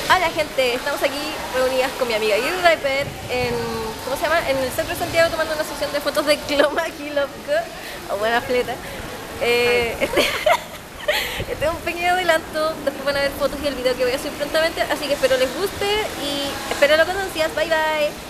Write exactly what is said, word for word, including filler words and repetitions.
Hola gente, estamos aquí reunidas con mi amiga Yuri Riper en, ¿cómo se llama? En el centro de Santiago tomando una sesión de fotos de Clomaki Lovco, o buena fleta. Eh, este, este es un pequeño adelanto, después van a ver fotos y el video que voy a subir prontamente, así que espero les guste y espero lo con ansias, bye bye.